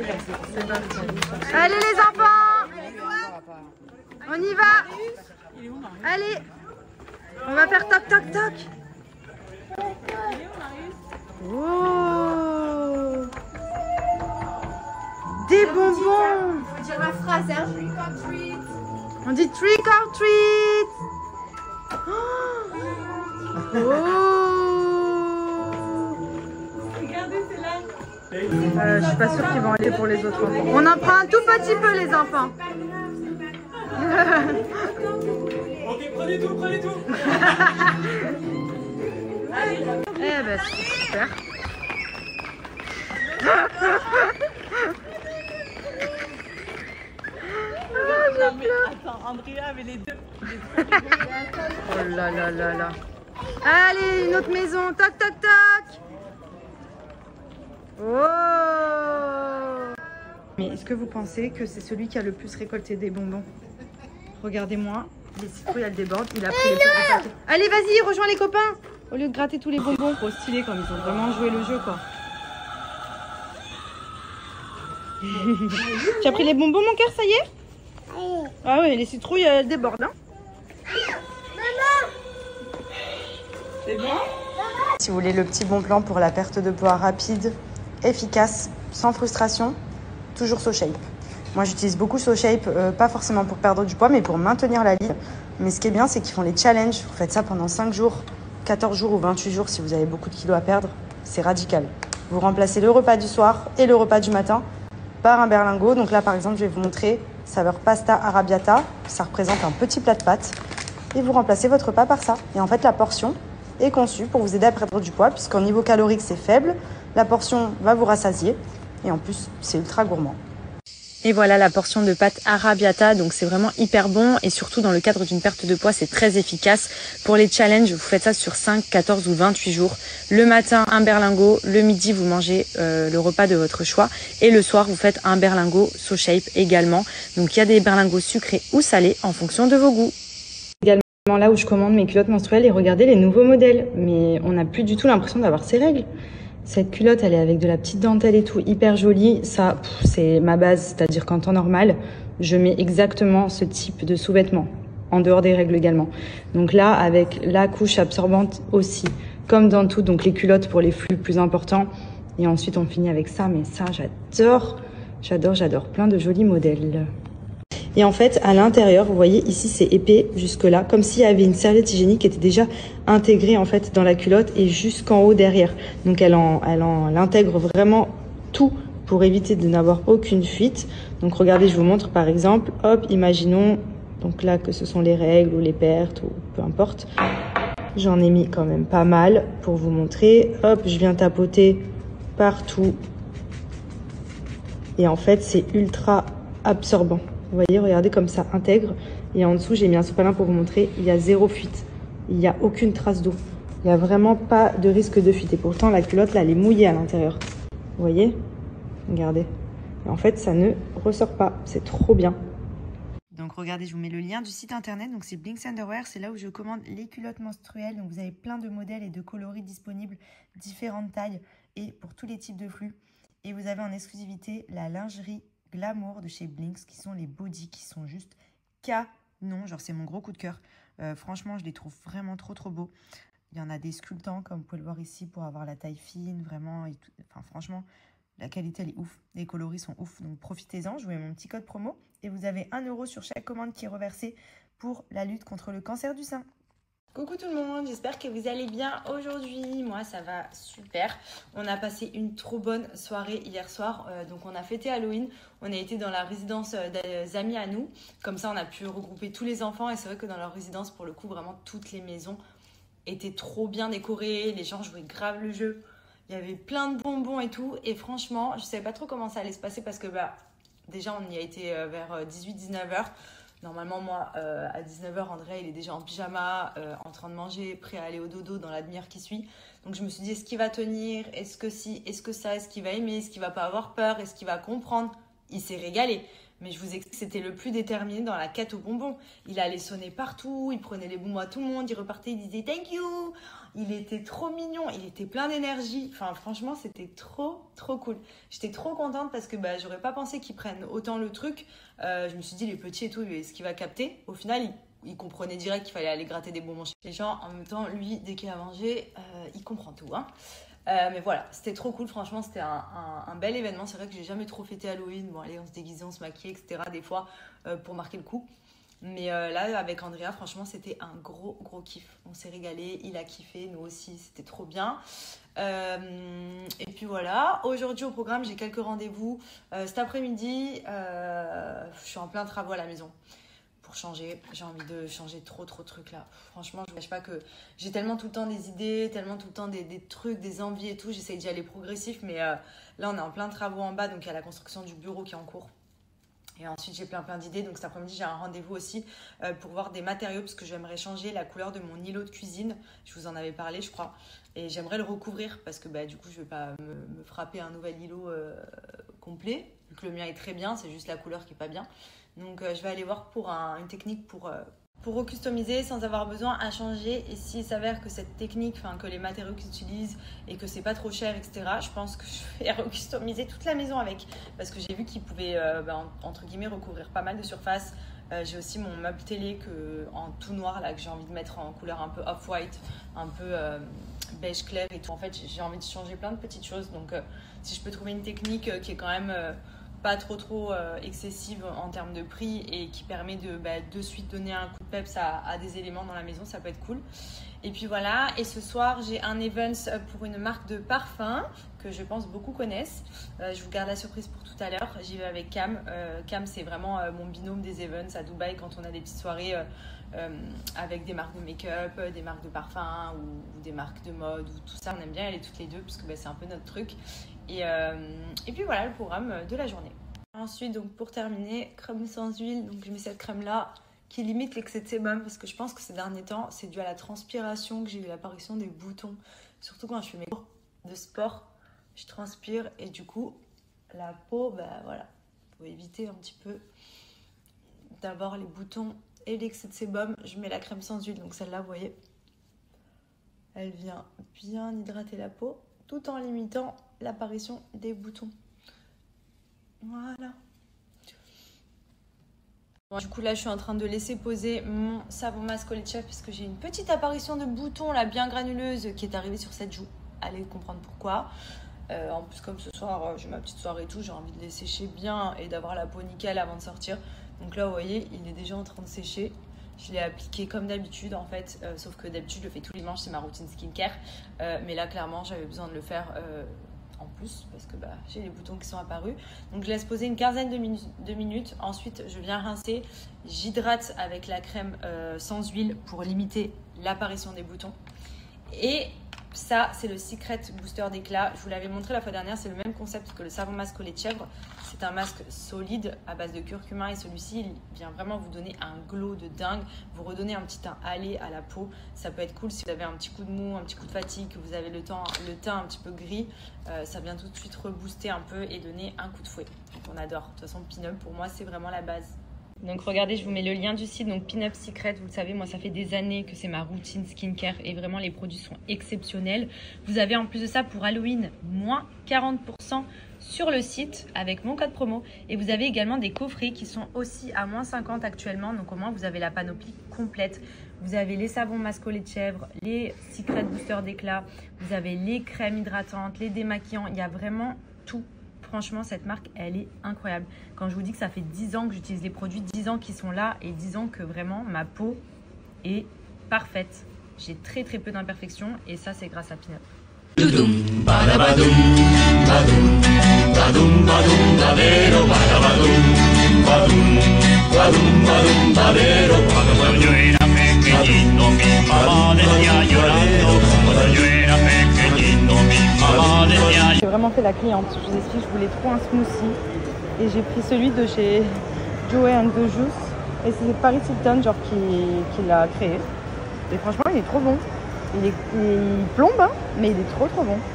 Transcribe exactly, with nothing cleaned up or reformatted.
Allez les enfants, on y va. Allez, on va faire toc toc toc. Oh, des bonbons. Faut dire la phrase, hein. On dit trick or treat. Oh. Regardez, c'est là. Euh, je suis pas sûre qu'ils vont aller pour les autres enfants. On en prend un tout petit peu les enfants. Ok, prenez tout, prenez tout. Eh ben c'est super. Non, mais attends, Andrea avait les deux. Oh là là là là. Allez, une autre maison. Toc toc toc. Oh. Mais est-ce que vous pensez que c'est celui qui a le plus récolté des bonbons? Regardez-moi, les citrouilles elles débordent, il a pris les plus récoltés. Allez vas-y, rejoins les copains. Au lieu de gratter tous les bonbons, trop stylé comme ils ont vraiment joué le jeu quoi. Tu as pris les bonbons mon cœur, ça y est? Ah oui, les citrouilles elles débordent hein. C'est bon? Si vous voulez le petit bon plan pour la perte de poids rapide, efficace, sans frustration, toujours SoShape. Moi j'utilise beaucoup SoShape, euh, pas forcément pour perdre du poids, mais pour maintenir la ligne. Mais ce qui est bien, c'est qu'ils font les challenges. Vous faites ça pendant cinq jours, quatorze jours ou vingt-huit jours si vous avez beaucoup de kilos à perdre. C'est radical. Vous remplacez le repas du soir et le repas du matin par un berlingot. Donc là par exemple, je vais vous montrer saveur pasta arrabbiata. Ça représente un petit plat de pâtes. Et vous remplacez votre repas par ça. Et en fait, la portion est conçue pour vous aider à perdre du poids, puisqu'en niveau calorique, c'est faible. La portion va vous rassasier. Et en plus, c'est ultra gourmand. Et voilà la portion de pâtes arrabbiata, donc c'est vraiment hyper bon et surtout dans le cadre d'une perte de poids, c'est très efficace. Pour les challenges, vous faites ça sur cinq, quatorze ou vingt-huit jours. Le matin, un berlingot, le midi, vous mangez euh, le repas de votre choix et le soir, vous faites un berlingot SoShape également. Donc il y a des berlingots sucrés ou salés en fonction de vos goûts. Également là où je commande mes culottes menstruelles et regardez les nouveaux modèles, mais on n'a plus du tout l'impression d'avoir ces règles. Cette culotte, elle est avec de la petite dentelle et tout, hyper jolie. Ça, c'est ma base, c'est-à-dire qu'en temps normal, je mets exactement ce type de sous-vêtements, en dehors des règles également. Donc là, avec la couche absorbante aussi, comme dans tout, donc les culottes pour les flux plus importants. Et ensuite, on finit avec ça, mais ça, j'adore, j'adore, j'adore. Plein de jolis modèles. Et en fait, à l'intérieur, vous voyez, ici, c'est épais jusque-là, comme s'il y avait une serviette hygiénique qui était déjà intégrée, en fait, dans la culotte et jusqu'en haut derrière. Donc, elle en, elle en, elle intègre vraiment tout pour éviter de n'avoir aucune fuite. Donc, regardez, je vous montre, par exemple, hop, imaginons, donc là, que ce sont les règles ou les pertes ou peu importe. J'en ai mis quand même pas mal pour vous montrer. Hop, je viens tapoter partout. Et en fait, c'est ultra absorbant. Vous voyez, regardez comme ça intègre. Et en dessous, j'ai mis un sopalin pour vous montrer. Il y a zéro fuite. Il n'y a aucune trace d'eau. Il n'y a vraiment pas de risque de fuite. Et pourtant, la culotte, là, elle est mouillée à l'intérieur. Vous voyez? Regardez. Et en fait, ça ne ressort pas. C'est trop bien. Donc, regardez, je vous mets le lien du site internet. Donc, c'est Blinks Underwear. C'est là où je commande les culottes menstruelles. Donc, vous avez plein de modèles et de coloris disponibles, différentes tailles et pour tous les types de flux. Et vous avez en exclusivité la lingerie Glamour de chez Blinks, qui sont les bodys, qui sont juste canon. Genre, c'est mon gros coup de cœur. Euh, franchement, je les trouve vraiment trop, trop beaux. Il y en a des sculptants, comme vous pouvez le voir ici, pour avoir la taille fine, vraiment. Et tout. Enfin, franchement, la qualité, elle est ouf. Les coloris sont ouf. Donc, profitez-en. Je vous mets mon petit code promo. Et vous avez un euro sur chaque commande qui est reversée pour la lutte contre le cancer du sein. Coucou tout le monde, j'espère que vous allez bien aujourd'hui. Moi, ça va super. On a passé une trop bonne soirée hier soir. Euh, donc, on a fêté Halloween. On a été dans la résidence des amis à nous. Comme ça, on a pu regrouper tous les enfants. Et c'est vrai que dans leur résidence, pour le coup, vraiment, toutes les maisons étaient trop bien décorées. Les gens jouaient grave le jeu. Il y avait plein de bonbons et tout. Et franchement, je ne savais pas trop comment ça allait se passer parce que bah, déjà, on y a été vers dix-huit dix-neuf heures. Normalement, moi, euh, à dix-neuf heures, André, il est déjà en pyjama, euh, en train de manger, prêt à aller au dodo dans la demi-heure qui suit. Donc, je me suis dit, est-ce qu'il va tenir? Est-ce que si? Est-ce que ça? Est-ce qu'il va aimer? Est-ce qu'il va pas avoir peur? Est-ce qu'il va comprendre? il s'est régalé. Mais je vous explique que c'était le plus déterminé dans la quête aux bonbons. Il allait sonner partout, il prenait les bonbons à tout le monde, il repartait, il disait « thank you ». Il était trop mignon, il était plein d'énergie. Enfin, franchement, c'était trop, trop cool. J'étais trop contente parce que bah, j'aurais pas pensé qu'il prenne autant le truc. Euh, je me suis dit, les petits et tout, est-ce qu'il va capter? Au final, il, il comprenait direct qu'il fallait aller gratter des bonbons chez les gens. En même temps, lui, dès qu'il a mangé, euh, il comprend tout, hein. Euh, mais voilà, c'était trop cool, franchement, c'était un, un, un bel événement. C'est vrai que j'ai jamais trop fêté Halloween. Bon, allez, on se déguisait, on se maquillait, et cetera. Des fois, euh, pour marquer le coup. Mais euh, là, avec Andrea, franchement, c'était un gros, gros kiff. On s'est régalé, il a kiffé, nous aussi, c'était trop bien. Euh, et puis voilà, aujourd'hui au programme, j'ai quelques rendez-vous. Euh, cet après-midi, euh, je suis en plein travaux à la maison. Pour changer, j'ai envie de changer trop trop de trucs là. Franchement, je ne cache pas que j'ai tellement tout le temps des idées, tellement tout le temps des, des trucs, des envies et tout. J'essaye d'y aller progressif, mais euh, là on est en plein travaux en bas, donc il y a la construction du bureau qui est en cours. Et ensuite j'ai plein plein d'idées, donc cet après-midi j'ai un rendez-vous aussi euh, pour voir des matériaux parce que j'aimerais changer la couleur de mon îlot de cuisine. Je vous en avais parlé je crois. Et j'aimerais le recouvrir parce que bah, du coup je ne vais pas me, me frapper un nouvel îlot euh, complet. Vu que le mien est très bien, c'est juste la couleur qui n'est pas bien. Donc euh, je vais aller voir pour un, une technique pour, euh, pour recustomiser sans avoir besoin à changer. Et s'il s'avère que cette technique, enfin que les matériaux qu'ils utilisent et que c'est pas trop cher, et cetera, je pense que je vais recustomiser toute la maison avec. Parce que j'ai vu qu'ils pouvaient, euh, bah, entre guillemets, recouvrir pas mal de surface. Euh, j'ai aussi mon meuble télé que, en tout noir là, que j'ai envie de mettre en couleur un peu off-white, un peu euh, beige clair et tout. En fait, j'ai envie de changer plein de petites choses. Donc euh, si je peux trouver une technique euh, qui est quand même... Euh, pas trop trop euh, excessive en termes de prix et qui permet de bah, de suite donner un coup de peps à, à des éléments dans la maison, ça peut être cool. Et puis voilà, et ce soir j'ai un event pour une marque de parfum que je pense beaucoup connaissent. Euh, je vous garde la surprise pour tout à l'heure, j'y vais avec Cam. Euh, Cam c'est vraiment euh, mon binôme des events à Dubaï quand on a des petites soirées euh, euh, avec des marques de make-up, des marques de parfum ou, ou des marques de mode ou tout ça. On aime bien aller toutes les deux parce que bah, c'est un peu notre truc. Et, euh, et puis voilà le programme de la journée. Ensuite, donc pour terminer, crème sans huile. Donc je mets cette crème là qui limite l'excès de sébum parce que je pense que ces derniers temps, c'est dû à la transpiration que j'ai eu l'apparition des boutons. Surtout quand je fais mes cours de sport, je transpire et du coup, la peau, bah voilà, faut éviter un petit peu d'avoir les boutons et l'excès de sébum. Je mets la crème sans huile, donc celle-là, vous voyez, elle vient bien hydrater la peau tout en limitant l'apparition des boutons. Voilà. Bon, du coup là je suis en train de laisser poser mon savon masque au lait de chèvre parce que j'ai une petite apparition de boutons là bien granuleuse qui est arrivée sur cette joue. Allez comprendre pourquoi. Euh, en plus comme ce soir euh, j'ai ma petite soirée et tout, j'ai envie de les sécher bien et d'avoir la peau nickel avant de sortir. Donc là vous voyez il est déjà en train de sécher. Je l'ai appliqué comme d'habitude en fait, euh, sauf que d'habitude je le fais tous les dimanches, c'est ma routine skincare. Euh, mais là clairement j'avais besoin de le faire euh, en plus parce que bah, j'ai les boutons qui sont apparus. Donc je laisse poser une quinzaine de, minu de minutes. Ensuite je viens rincer, j'hydrate avec la crème euh, sans huile pour limiter l'apparition des boutons. Et ça c'est le Secret Booster d'éclat. Je vous l'avais montré la fois dernière, c'est le même concept que le savon masque au lait de chèvre. C'est un masque solide à base de curcuma et celui-ci il vient vraiment vous donner un glow de dingue, vous redonner un petit teint hâlé à la peau. Ça peut être cool si vous avez un petit coup de mou, un petit coup de fatigue, que vous avez le, temps, le teint un petit peu gris, euh, ça vient tout de suite rebooster un peu et donner un coup de fouet. Donc on adore. De toute façon Pin-Up pour moi c'est vraiment la base. Donc regardez, je vous mets le lien du site, donc Pin-Up Secret, vous le savez, moi ça fait des années que c'est ma routine skincare et vraiment les produits sont exceptionnels. Vous avez en plus de ça pour Halloween, moins quarante pour cent sur le site avec mon code promo. Et vous avez également des coffrets qui sont aussi à moins cinquante actuellement, donc au moins vous avez la panoplie complète. Vous avez les savons masque au lait de chèvre, les Secret Booster d'éclat, vous avez les crèmes hydratantes, les démaquillants, il y a vraiment tout. Franchement, cette marque, elle est incroyable. Quand je vous dis que ça fait dix ans que j'utilise les produits, dix ans qu'ils sont là et dix ans que vraiment ma peau est parfaite. J'ai très très peu d'imperfections et ça, c'est grâce à Pin-Up. J'ai vraiment fait la cliente. Je vous explique, je voulais trop un smoothie et j'ai pris celui de chez Joey and the Juice et c'est Paris Hilton genre qui, qui l'a créé. Et franchement, il est trop bon. Il, est, il plombe, hein, mais il est trop trop bon.